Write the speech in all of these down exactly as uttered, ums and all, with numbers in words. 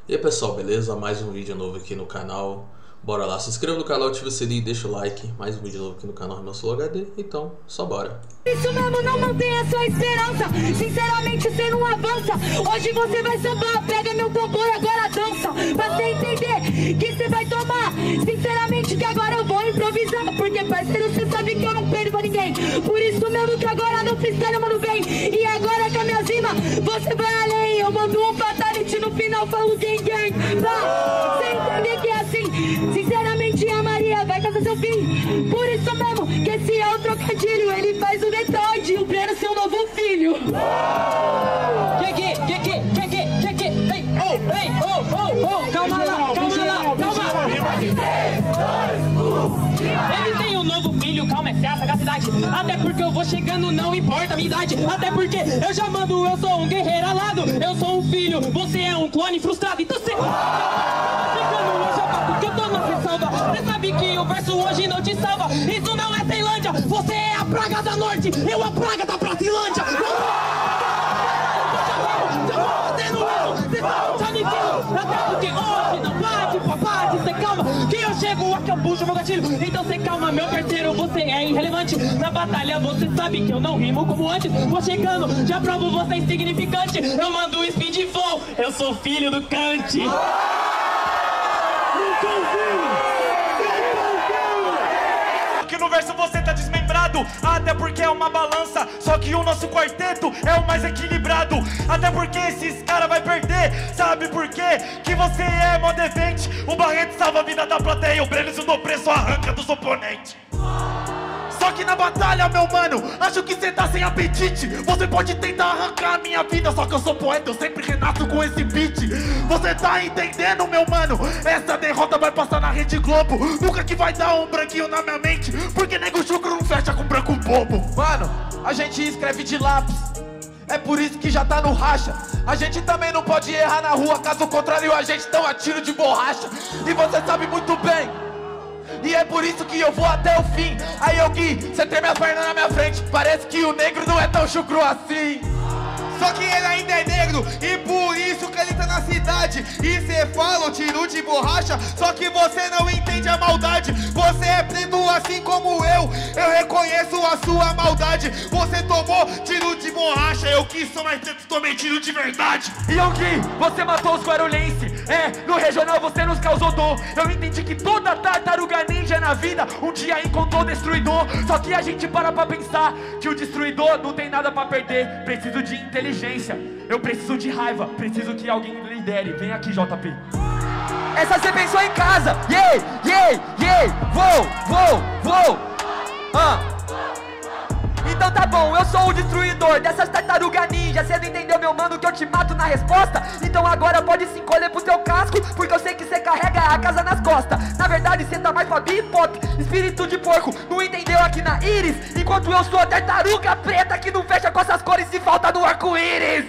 E aí pessoal, beleza? Mais um vídeo novo aqui no canal. Bora lá, se inscreva no canal, ativa o sininho e deixa o like. Mais um vídeo novo aqui no canal Renan Sul H D. Então, só bora. Isso mesmo, não mantenha sua esperança. Sinceramente você não avança. Hoje você vai sambar, pega meu tambor e agora dança. Pra você entender que você vai tomar. Sinceramente que agora eu vou improvisar. Porque parceiro, você sabe que eu não perdo pra ninguém. Por isso mesmo que agora no freestyle, mano, vem. E agora com a minha cima, você vai além. Eu mando um fatality no final, falo gang gang. Pra você entender que é assim. Sinceramente a Maria vai casar seu filho. Por isso mesmo que esse é o trocadilho. Ele faz o Detroit e o Breno seu novo filho. Que que, que que, que que, que que, vem, oh, vem, oh, oh, oh. Calma lá, calma lá, calma. Ele tem um novo filho, calma, é fé, sagacidade. Até porque eu vou chegando, não importa a minha idade. Até porque eu já mando, eu sou um guerreiro alado. Eu sou um filho, você é um clone frustrado. Então você... Porque eu tô na ressalva. Você sabe que o verso hoje não te salva. Isso não é Tailândia. Você é a praga da norte. Eu a praga da Brasilândia. Até porque hoje não bate, papai, você calma. Que eu chego aqui, eu puxo meu gatilho. Então você calma, meu parceiro, você é irrelevante. Na batalha você sabe que eu não rimo como antes. Vou chegando, já provo você é insignificante. Eu mando o speed flow, eu sou filho do Kant. Que no verso você tá desmembrado, até porque é uma balança. Só que o nosso quarteto é o mais equilibrado. Até porque esses caras vai perder. Sabe por quê? Que você é mó devente. O Barreto salva a vida da plateia. O Breno se no preço arranca dos oponentes. Só que na batalha, meu mano, acho que cê tá sem apetite. Você pode tentar arrancar a minha vida, só que eu sou poeta, eu sempre renasço com esse beat. Você tá entendendo, meu mano? Essa derrota vai passar na Rede Globo. Nunca que vai dar um branquinho na minha mente, porque nego chucro não fecha com branco bobo. Mano, a gente escreve de lápis, é por isso que já tá no racha. A gente também não pode errar na rua, caso contrário a gente tão a tiro de borracha. E você sabe muito bem, e é por isso que eu vou até o fim. Aí eu Gui, cê tem minha perna na minha frente. Parece que o negro não é tão chucro assim. Só que ele ainda é negro, e por isso que ele tá na cidade. E cê fala o tiro de borracha, só que você não entende a maldade. Você é preto assim como eu, eu reconheço a sua maldade. Você tomou tiro de borracha, eu que sou mais preto, tomei tiro de verdade. E eu Gui, você matou os guarulhenses. É, no regional você nos causou dor. Eu entendi que toda tartaruga ninja na vida um dia encontrou o destruidor. Só que a gente para pra pensar que o destruidor não tem nada pra perder. Preciso de inteligência. Eu preciso de raiva, preciso que alguém lidere. Vem aqui, J P. Essa você pensou em casa. Yeah, yeah, yeah. Vou, vou, vou. Ah. Então tá bom, eu sou o destruidor dessas tartarugas ninja. Cê não entendeu, meu mano, que eu te mato na resposta? Então agora pode se encolher pro teu casco, porque eu sei que cê carrega a casa nas costas. Na verdade cê tá mais pra bebop, espírito de porco. Não entendeu aqui na íris? Enquanto eu sou a tartaruga preta que não fecha com essas cores e falta do arco-íris.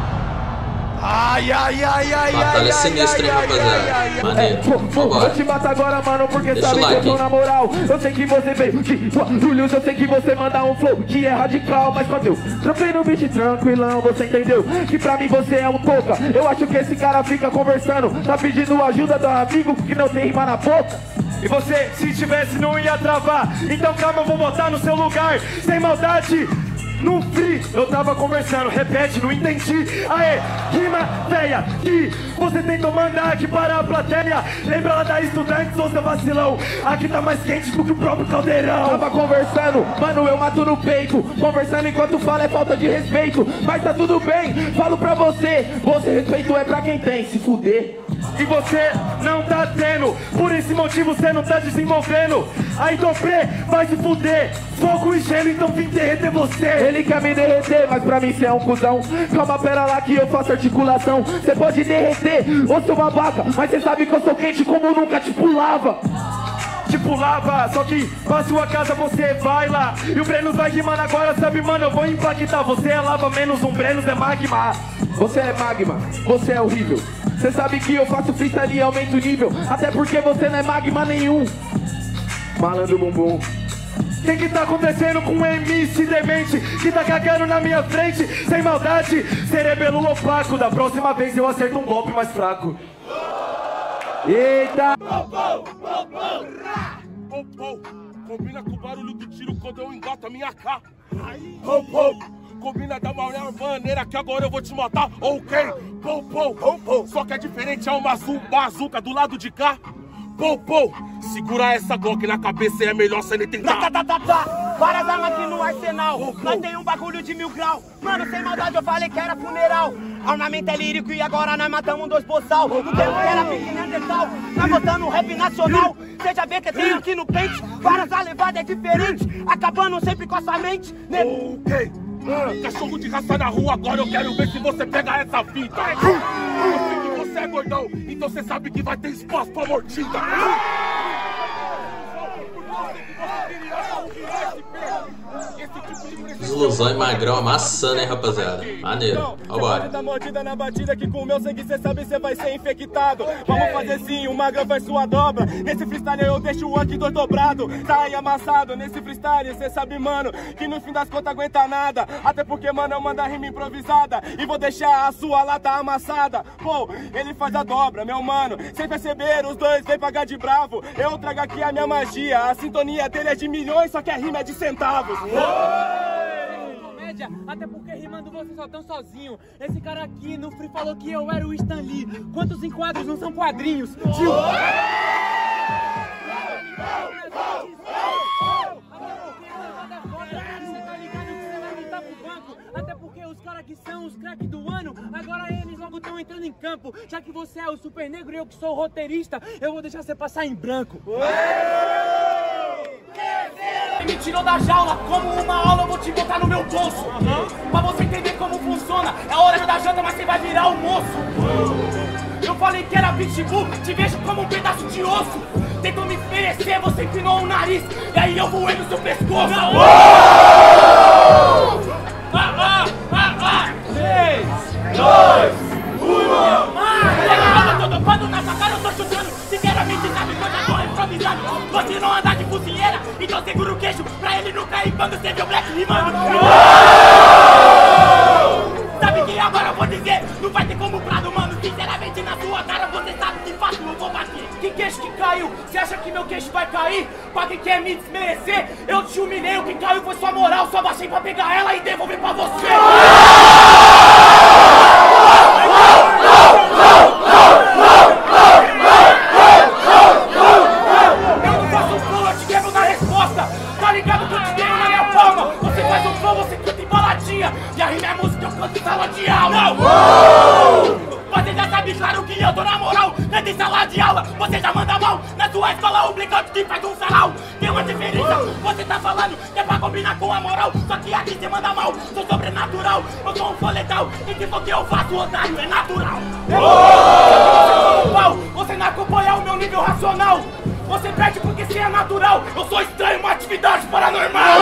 Ai, ai, ai, ai, Batalha ai, sinistra, hein, rapaziada. Maneiro. Vou te matar agora, mano, porque Deixa sabe o que like. eu tô na moral. Eu sei que você veio de Guarulhos, eu sei que você manda um flow que é radical. Mas quando eu tropei no beat tranquilão, você entendeu que pra mim você é um toca. Eu acho que esse cara fica conversando, tá pedindo ajuda do amigo que não tem rima na boca. E você, se tivesse, não ia travar. Então calma, eu vou botar no seu lugar, sem maldade. No free, eu tava conversando, repete, não entendi. Aê, rima feia, que você tentou mandar aqui para a plateia. Lembra lá da estudante, sou seu vacilão. Aqui tá mais quente do que o próprio caldeirão. Tava conversando, mano, eu mato no peito. Conversando enquanto fala é falta de respeito. Mas tá tudo bem, falo pra você. Você respeito é pra quem tem, se fuder. E você não tá tendo, por esse motivo você não tá desenvolvendo. Aí Dobré, vai se fuder. Fogo e gelo, então vim derreter você. Ele quer me derreter, mas pra mim cê é um cuzão. Calma, pera lá que eu faço articulação. Cê pode derreter, ô seu babaca, mas cê sabe que eu sou quente como nunca te pulava. Tipo lava, só que pra sua casa você vai lá. E o Brenos vai rimando agora, sabe, mano, eu vou impactar. Você é lava menos um Brenos é magma. Você é magma, você é horrível. Você sabe que eu faço freestyle e aumento o nível. Até porque você não é magma nenhum. Malandro bumbum, que que tá acontecendo com um M C demente que tá cagando na minha frente, sem maldade, cerebelo opaco. Da próxima vez eu acerto um golpe mais fraco. Eita! Pou, pou, combina com o barulho do tiro quando eu engato a minha K. Pou, pou, combina da maior maneira que agora eu vou te matar. Ok, pou, pou, pou, pou. Só que é diferente, é uma bazuca do lado de cá. Pou, pou, segura essa Glock na cabeça e é melhor você nem tentar. Tá, tá, tá, tá. Várias armas aqui no arsenal. Pou, pou. Nós tem um bagulho de mil grau. Mano, sem maldade eu falei que era funeral. Armamento é lírico e agora nós matamos dois boçal. No tempo que era pique neandertal, nós botando rap nacional. Seja B que tem aqui no pente, várias a levada é diferente, acabando sempre com a sua mente. Ok, uh, cachorro de raça na rua, agora eu quero ver se você pega essa fita. Eu sei que você é gordão, então você sabe que vai ter espaço pra mordida. Ilusão e magrão amassando, hein, rapaziada? Maneiro. Vambora. Da mordida na batida que com o meu sangue cê sabe cê vai ser infectado. Vamos fazer sim, o magrão faz sua dobra. Nesse freestyle eu deixo o aqui dois dobrado. Tá aí amassado, nesse freestyle cê sabe, mano, que no fim das contas aguenta nada. Até porque, mano, eu mando a rima improvisada e vou deixar a sua lata amassada. Pô, ele faz a dobra, meu mano. Sem perceber, os dois vem pagar de bravo. Eu trago aqui a minha magia. A sintonia dele é de milhões, só que a rima é de centavos. Comédia, até porque rimando vocês só tão sozinho. Esse cara aqui no free falou que eu era o Stan Lee. Quantos enquadros não são quadrinhos? Tio. Até porque os caras que são os craques do ano, agora eles logo estão entrando em campo. Já que você é o super negro e eu que sou o roteirista, eu vou deixar você passar em branco. Me tirou da jaula, como uma aula eu vou te botar no meu bolso. Uhum. Pra você entender como funciona, é hora da janta, mas você vai virar almoço. Uhum. Eu falei que era pitbull, te vejo como um pedaço de osso. Tentou me oferecer, você inclinou o nariz, e aí eu voei no seu pescoço. Uhum. Ah, ah, ah, ah. três, dois, um. Ah, eu tô topando na sua cara, eu tô chutando. Sinceramente, sabe quando eu tô improvisando? Você não anda de cozinheira, então segura o queixo pra ele não cair quando você vê o Black rimando. Sabe que agora eu vou dizer, não vai ter como prado, mano. Sinceramente, na sua cara você sabe que fácil eu vou bater. Que queixo que caiu? Você acha que meu queixo vai cair? Pra quem quer me desmerecer, eu te humilhei, o que caiu foi sua moral. Só baixei pra pegar ela e devolver pra você. E a rima é música, eu canto em sala de aula. Uh! Você já sabe, claro que eu tô na moral. Canta em sala de aula, você já manda mal. Na sua escola, o Blackout que faz um sarau. Tem uma diferença, você tá falando que é pra combinar com a moral. Só que aqui você manda mal, sou sobrenatural. Eu sou um fã letal, e que for que eu faço, otário, é natural. Uh! Você não acompanha o meu nível racional. Você perde porque você é natural. Eu sou estranho, uma atividade paranormal.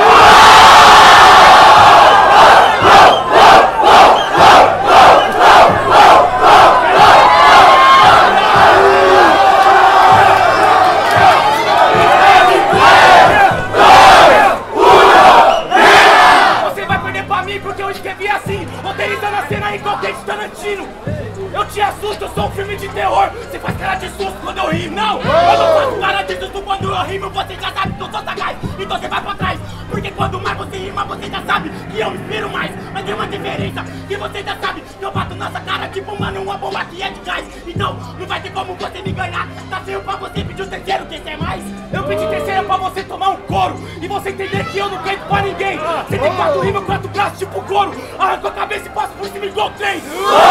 Você vai perder pra mim porque eu escrevi assim, roteirizando a cena igual Quentin Tarantino. Eu te assusto, eu sou um filme de terror. Você faz cara de susto quando eu rimo. Não, eu não faço cara de susto quando eu rimo. Você já sabe que eu sou sagaz, então você vai pra trás. Porque quando mais você rima, você já sabe que eu inspiro mais. Mas tem uma diferença, que você já sabe que eu bato nossa cara tipo, mano, uma bomba que é de gás. Então, não vai ter como você me ganhar. Tá feio pra você pedir o terceiro, que esse é mais. Eu pedi terceiro pra você tomar um couro e você entender que eu não canto pra ninguém. Você tem quatro rimas, quatro braços, tipo couro. Arranco a cabeça e passo por cima igual trem.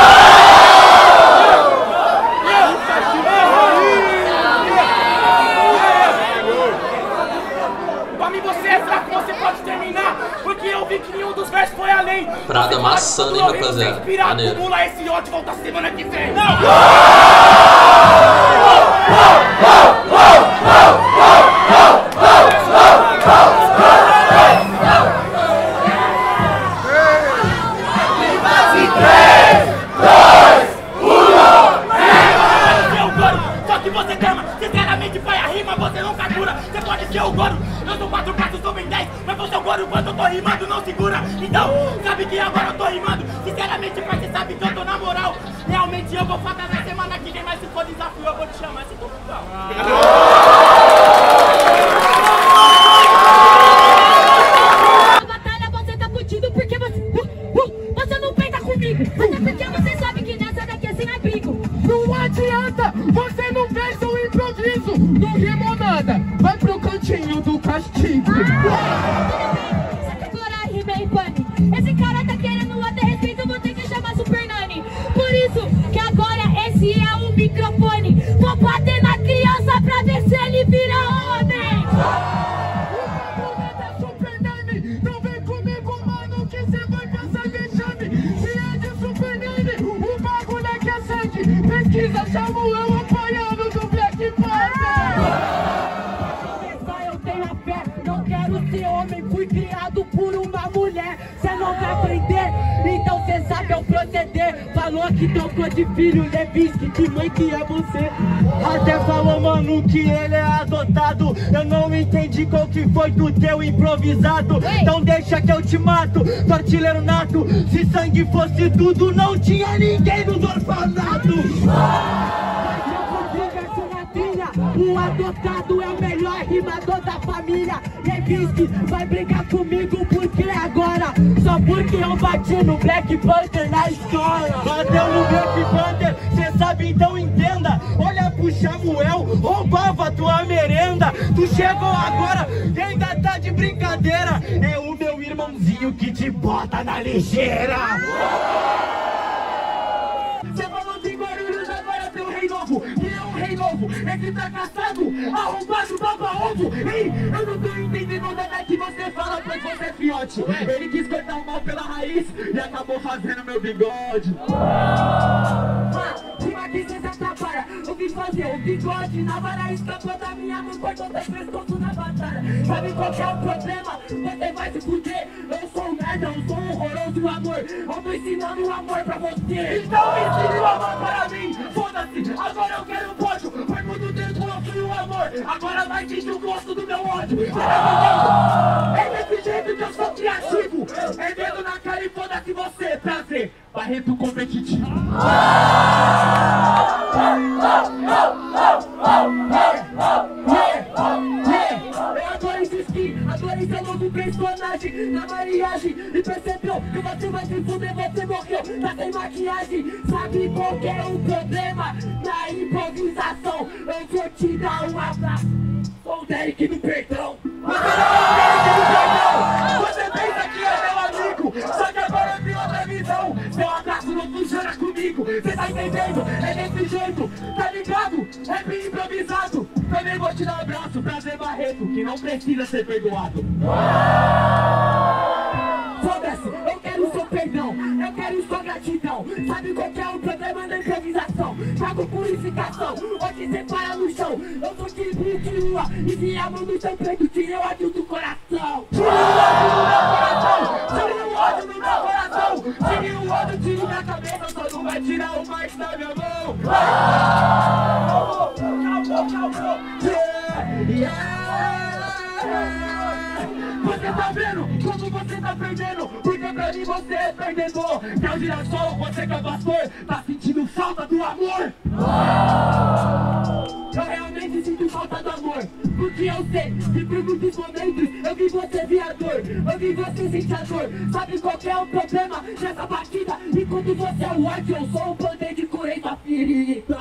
Pra mim você é fraco, você pode terminar. Porque eu vi que nenhum dos versos foi além. Prada amassando, hein, rapaziada? Maneiro. Acumula esse ódio, volta semana que vem. Não! Só que você trama, sinceramente vai a rima, você não captura. Você pode ser o Goro, eu sou quatro pratos, sou bem dez. batalha semana que vem, mas se for desafio eu vou te chamar, se for legal. Na batalha você tá fudido porque você... Uh, uh, você não peita comigo. Até porque você sabe que nessa daqui é sem abrigo. Não adianta, você não fez o improviso. Não rimou nada, vai pro cantinho do castigo. Ah, tudo bem, só que agora a rima é infame. Esse cara tá querendo até respeito, eu vou ter que chamar Super Nani. Por isso que agora esse é o microfone. Vou bater na criança pra ver se ele vira homem. O bagulho é Super Nani, não vem comigo, mano, que cê vai passar vexame. Se é de Super Nani, o bagulho é que é sangue. Pesquisa, chamo eu apanhando do Black Panther. Eu tenho a fé, não quero ser homem, fui criado por uma mulher. Cê não vai aprender, então cê sabe o proceder. Falou que trocou de filho, Levinsky, que mãe que é você. Até falou, mano, que ele é adotado. Eu não entendi qual que foi do teu improvisado. Ei. Então deixa que eu te mato, do artilheiro nato. Se sangue fosse tudo, não tinha ninguém nos orfanatos. O adotado é o melhor rimador da família. Levinsky vai brigar comigo porque agora, só porque eu bati no Black Panther na escola. Bateu no Black Panther, cê sabe, então entenda. Olha pro Samuel, roubava tua merenda. Tu chegou agora e ainda tá de brincadeira. É o meu irmãozinho que te bota na ligeira. Cê falou de Guarulhos, agora tem um rei novo. E é um rei novo, é que tá caçado, arrombado, baba ovo. Ei, eu não tô entendendo nada que você fala, pois você é fiote. Ele quis cortar o mal pela raiz e acabou fazendo meu bigode. Ah, rima que cê se atrapalha, eu vim fazer o bigode na vara, escapou da minha mão, cortou teu pescoço na batalha. Sabe qual que é o problema? Você vai se fuder. Eu sou um merda, eu sou um horroroso amor. Eu tô ensinando o amor pra você. Então ensine o amor para mim. Foda-se, agora eu quero pódio. Foi muito tempo eu fui o amor. Agora vai sentir o gosto do meu ódio. É desse jeito que eu sou criativo. É dedo na cara e foda-se você. Prazer, Barreto competitivo. Eu adoro esse skin, adoro esse novo personagem na mariagem. E percebeu que você vai se fuder, você morreu, tá sem maquiagem. Sabe qual que é o problema? Na improvisação, eu vou te dar um abraço. Sou o Derek do perdão. Você não é o Derek do perdão. Você pensa que é meu amigo, só que agora eu vi outra visão. Seu abraço não funciona comigo, cê tá entendendo? É desse jeito, tá ligado? É bem improvisado. Também vou te dar um abraço, prazer Barreto, que não precisa ser perdoado. Foda-se, eu quero seu perdão, eu quero sua gratidão. Sabe qual que é o problema da improvisação? Trago purificação, hoje cê para no chão. Eu sou de de lua, e se a mão no seu peito, tirei o ódio do coração. Tirei o ódio do meu coração, tirei o ódio do meu coração. Tirei o ódio, tirei da cabeça, só não vai tirar o mais da minha mão. Yeah, yeah. Você tá vendo como você tá perdendo? Porque pra mim você é perdedor. Que é o girassol, você que é pastor, tá sentindo falta do amor? Eu realmente sinto falta do amor, porque eu sei que por muitos momentos eu vi você viador, eu vi você sentir a dor. Sabe qual que é o problema nessa batida? Enquanto você é o ódio, eu sou um band de curei sua ferida.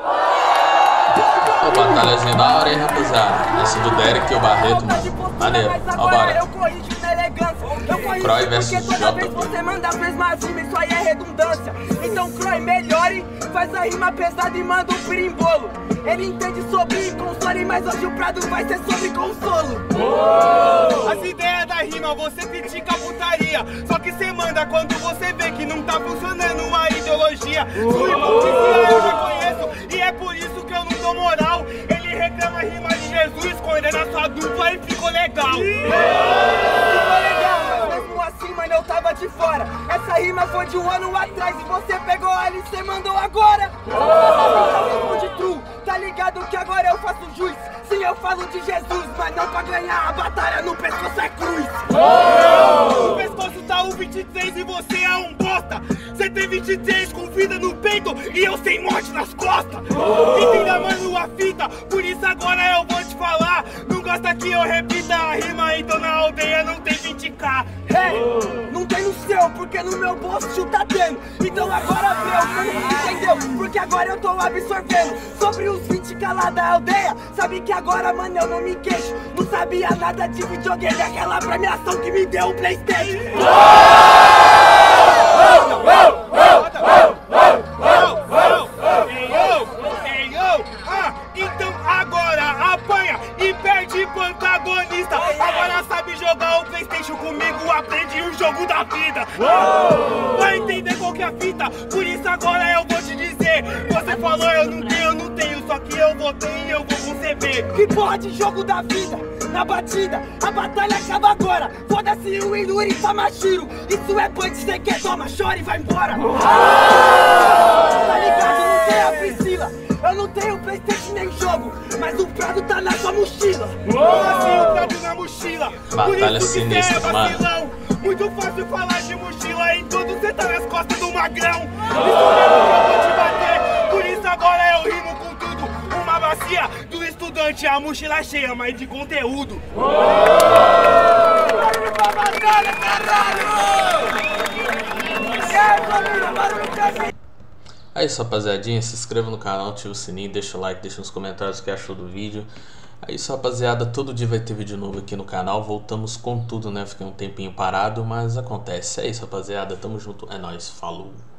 Ô, batalhazinha da hora, hein, rapaziada? Esse do Derek e o Barreto, mano. Maneiro. Ó, bora. Eu corrijo na elegância. Eu corrijo Croy porque versus toda J vez P. você manda a mesma rima, isso aí é redundância. Então Croy, melhore, faz a rima pesada e manda um pirimbolo. Ele entende sobre console, mas hoje o prado vai ser sobre consolo. Oh! As ideias da rima, você critica a putaria. Só que você manda quando você vê que não tá funcionando a ideologia. Sua hipocrisia eu já conheço, e é por isso que eu não dou moral. Ele reclama a rima de Jesus, condena sua dupla e ficou legal. Ficou legal, mas mesmo assim, mano, eu tava de fora. Essa rima foi de um ano atrás e você pegou ela e cê mandou agora. Oh! De true, tá ligado que agora eu faço jus. Sim, eu falo de Jesus, mas não pra ganhar a batalha no pescoço é cruz. Oh! O pescoço tá o vinte e três e você é um bosta. Você tem vinte e três com vida no peito e eu sem morte nas costas. Entenda, mano, a fita, por isso agora eu vou te falar. Não gosta que eu repita a rima, então na aldeia não tem vinte k. Hey, não tem no seu, porque no meu bolso tá tendo. Então agora meu, mano, entendeu? Porque agora eu tô absorvendo sobre os vinte k lá da aldeia. Sabe que agora, mano, eu não me queixo. Não sabia nada de videogame, aquela premiação que me deu o PlayStation. Então agora apanha e perde pro antagonista. Agora sabe jogar o PlayStation comigo, aprende o jogo da vida. Vai entender qual que é a fita, por isso agora eu vou te dizer. Você falou eu não tenho, eu não tenho, só que eu vou ter e eu vou conceber. Que porra de jogo da vida? Na batida, a batalha acaba agora. Foda-se o Inuri Tamashiro. Isso é punch, cê quer, toma, chora e vai embora. Tá ligado, não tem a Priscila. Eu não tenho PlayStation nem jogo, mas o Prado tá na sua mochila. Como assim o Prado na mochila? Batalha sinistra, é mano. Muito fácil falar de mochila, em tudo cê tá nas costas do magrão. Isso mesmo que eu vou te bater, por isso agora eu rimo com tudo. Uma bacia do estudante, a mochila cheia, mas de conteúdo. É isso, rapaziadinha, se inscreva no canal, ativa o sininho, deixa o like, deixa nos comentários o que achou do vídeo. É isso, rapaziada, todo dia vai ter vídeo novo aqui no canal, voltamos com tudo, né, fiquei um tempinho parado, mas acontece. É isso, rapaziada, tamo junto, é nóis, falou.